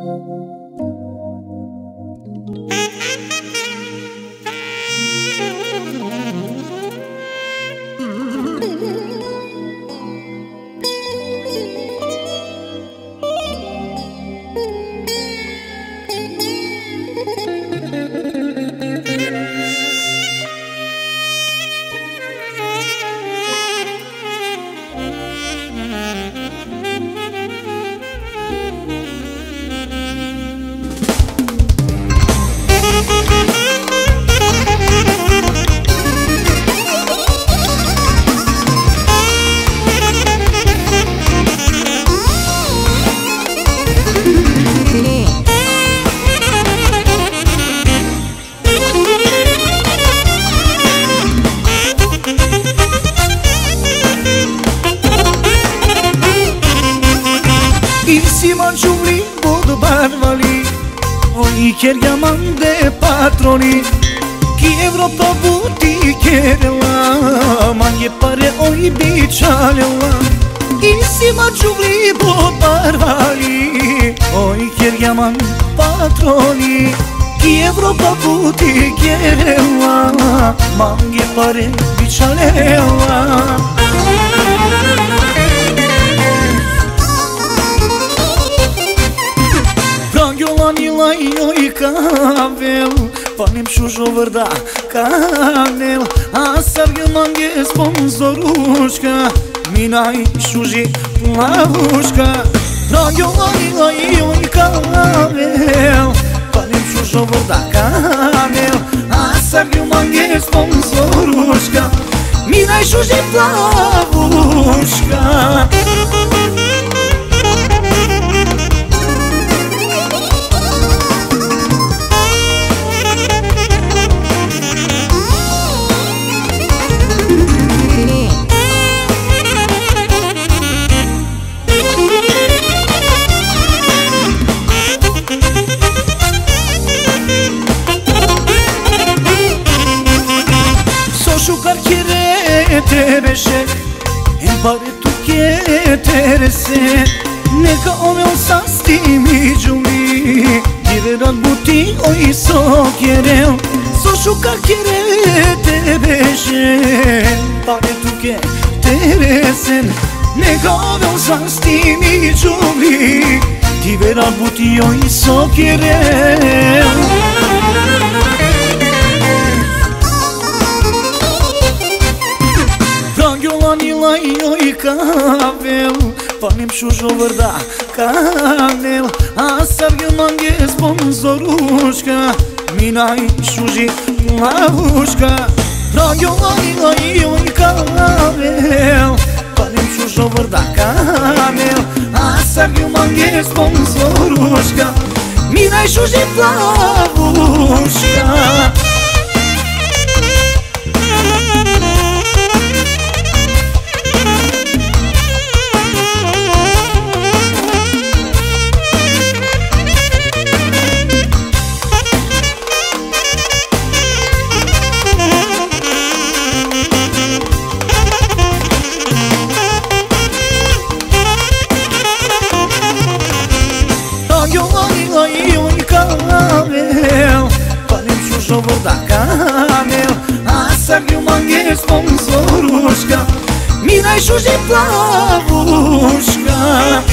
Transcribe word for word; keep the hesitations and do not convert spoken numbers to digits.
Insiman ciumli bod barvali Oi chieriaman de patroni Chi Evropa buti chiedela Ma gli pare oi bicialela Insiman ciumli bod barvali Oi chieriaman patroni Chi Evropa buti chiedela Ma gli pare bicialela Oj kavel, panim šužo vrda kanel A sargil mange sponzoruška Minaj šuži plavuška Rangio oj kavel, panim šužo vrda kanel A sargil mange sponzoruška Minaj šuži plavuška Tereșe, îmi pare tu cheterese Neka ovel sa stimi giuli Diverat buti oi so kjerel So šuka kjere tereše Pare tu cheterese Neka ovel sa stimi giuli Diverat buti oi so kjerel Oj kavel, panim šužo vrda kanel A sargil mange sponzoruška Minaj šuži plavuška Rangio oj kavel, panim šužo vrda kanel A sargil mange sponzoruška Minaj šuži plavuška Vrda kanel, a sargil mange sponzoruška Minaj šuži plavuška